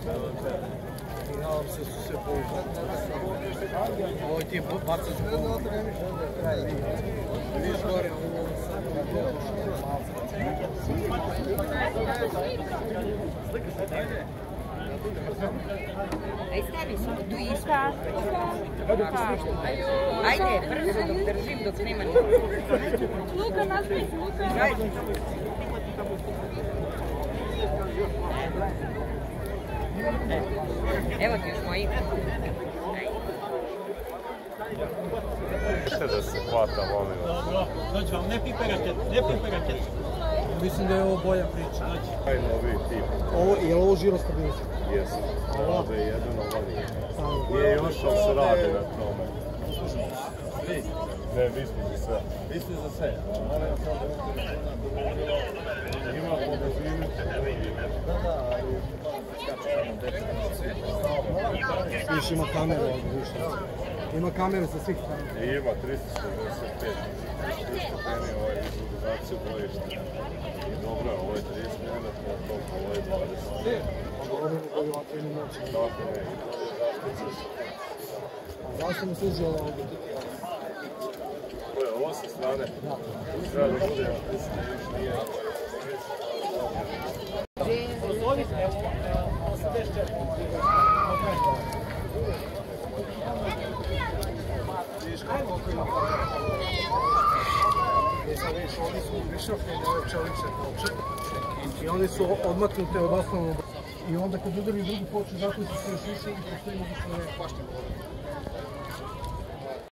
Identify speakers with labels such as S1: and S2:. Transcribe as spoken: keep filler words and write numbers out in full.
S1: I nadam se su se povukali. Ovo ti je bacaš u vidiš gore u
S2: Aj stavi se tu isto. Ajde, brzo dok držim, dok nema ništa.
S3: Luka, nastavi se, Luka.
S2: Ajde. Evo ti još moji.
S4: Možete da se hvata, molim vas.
S1: Dobro, dođi vam, ne piperate, ne piperate. Mislim da je ovo bolja priča.
S4: Kaj novi tip?
S1: Ovo, je li ovo žiro stabilnost?
S4: Jesi. Ovdje je jedan ovdje. Nije još, ali se radi na tome. Vi? Ne, vi smo za sve.
S1: Vi ste za sve.
S4: Ima po brzini.
S1: Da, da, ali... Viš ima kameru ovdje, više. Ima kameru sa svih strana.
S4: Ima tristo sedamdeset pet. tristo stepeni ovaj vizualizaciju bojišta. I dobro je, ovo je trideset milimetara, toliko, ovo je dvadeset.
S1: Ovo je bolje vatreni moć.
S4: Tako ne, i to je zaštica.
S1: Zašto mi služi ovo ovdje?
S4: Ovo je ovo sa strane. Treba da bude, mislim da još nije.
S1: Oni su višofljeni ove čelične ploče i one su odmaknute od osnovnog i onda kad udari drugi ploču zaključi se još više i postoji mogućno ne pašnje.